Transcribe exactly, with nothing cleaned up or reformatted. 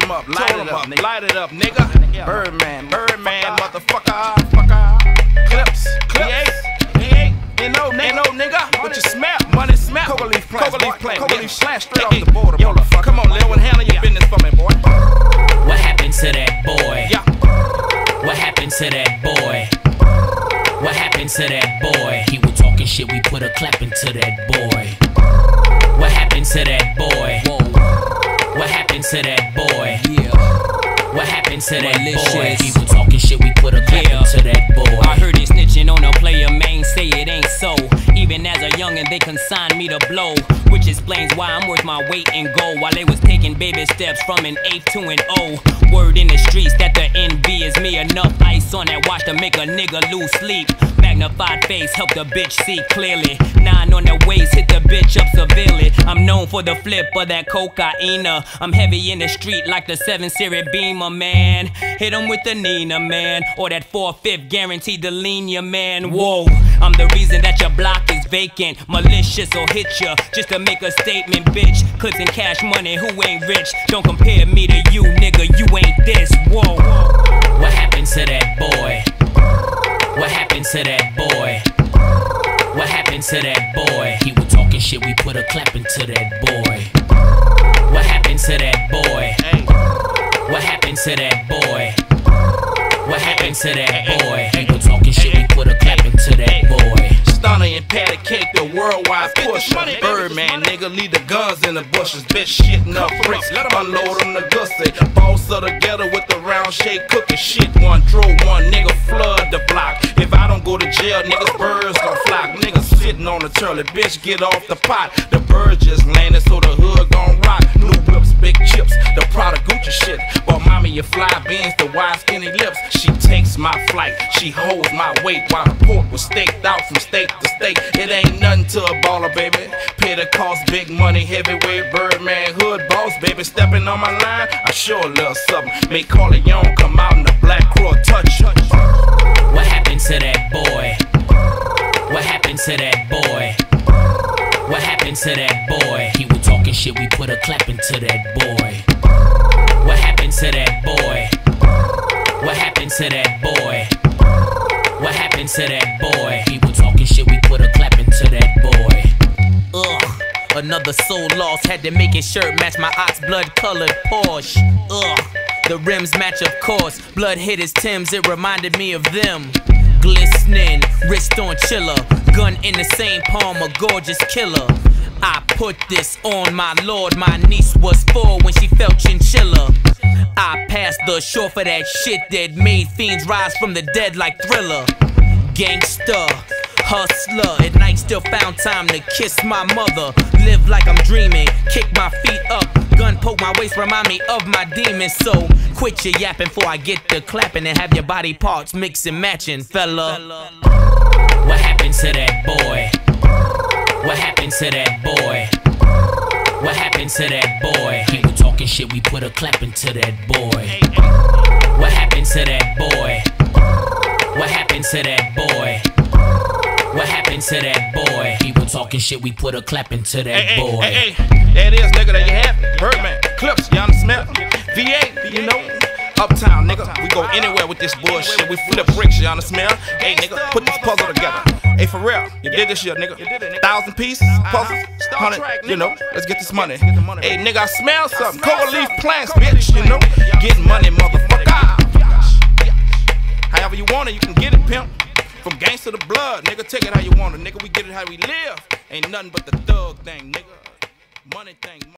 them up, light it up, nigga. Light it up, nigga. Birdman, Birdman, motherfucker, fucker. Clips, clips. Ain't no nigga, ain't no nigga. What you smell? Money smell. Coca leaf plant, Coca leaf plant, Coca leaf plant straight off the border. Yo, come on, Lil, and handle your business for me, boy. What happened to that boy? Yeah. What happened to that boy? What happened to that boy? He was talking shit, we put a clap into that boy. What happened to that boy? Whoa. What happened to that boy? Yeah. What happened to that boy? He was talking shit, we put a clap yeah. into that boy. I heard they snitching on a player, man, say it ain't so. Even as a youngin', they consigned me to blow, which explains why I'm worth my weight in gold. While they was taking baby steps from an eighth to an O. Word in the streets that the envy is me. Enough ice on that watch to make a nigga lose sleep. Magnified face help the bitch see clearly. Nine on the waist hit the bitch up severely. I'm known for the flip of that cocaine. I'm heavy in the street like the seven series Beamer, man. Hit 'em with the Nina, man, or that four-fifth guaranteed to lean ya, man. Whoa, I'm the reason that your block is vacant. Malicious will hit ya just to make a statement, bitch. Clips and cash money, who ain't rich? Don't compare me to you, nigga, you ain't this. Whoa. What happened to that boy? What happened to that boy? What happened to that boy? He was talking shit, we put a clap into that boy. What happened to that boy? What happened to that boy? What happened to that boy? He was talking shit, we put a clap into that boy. Stunner and patty cake, the worldwide pusher. Birdman, nigga, leave the guns in the bushes. Bitch shitting up bricks, let 'em unload on the gussy. Boss of the ghetto with the round shake cooking shit. One draw one, nigga flood the block. If I don't go to jail, niggas birds gon' flock. Niggas sitting on the turtle, bitch get off the pot. The bird just landed, so the hood gon' rock. New whips, big chips, the Prada Gucci shit. But mommy, you fly beans, the wide skinny lips. She takes my flight, she holds my weight while the pork was staked out from state to state. It ain't nothing to a baller, baby. Pay the cost, big money, heavyweight, Birdman, hood boss, baby. Stepping on my line, I sure love something. Make Corleone come out in the black crow touch. What happened to that boy? What happened to that boy? What happened to that boy? He was talking shit, we put a clap into that boy. What happened to that boy? What happened to that boy? What happened to that boy? He was talking shit, we put a clap into that boy. Ugh, another soul lost, had to make his shirt match my ox blood colored Porsche. Ugh, the rims match of course, blood hit his Timbs, it reminded me of them. Glistening, wrist on chiller, gun in the same palm, a gorgeous killer. I put this on my lord, my niece was four when she felt chinchilla. I passed the shore for that shit that made fiends rise from the dead like Thriller. Gangster, hustler, at night still found time to kiss my mother. Live like I'm dreaming, kick my feet up, gun poke my waist, remind me of my demons. So quit your yapping before I get the clapping and have your body parts mix and matching, fella. What happened to that boy? What happened to that boy? What happened to that boy? He was talking shit, we put a clap into that boy. What happened to that boy? What happened to that boy? What happened to that boy? He was talking shit, we put a clap into that hey, boy. Hey, hey, hey, there it is, nigga, there you have it. Birdman, Clips, y'all smell. V A, you know. Uptown, nigga, we go anywhere with this bullshit. We flip bricks, y'all smell. Hey, nigga, put this puzzle together. Hey, for real, you did this shit, nigga. Thousand pieces, puzzles, hundred, you know. Let's get this money. Hey, nigga, I smell something. Coca leaf plants, bitch, you know. Getting money, motherfucker. However you want it, you can get it, pimp. From gangsta to blood, nigga, take it how you want it, nigga. We get it how we live. Ain't nothing but the thug thing, nigga. Money thing.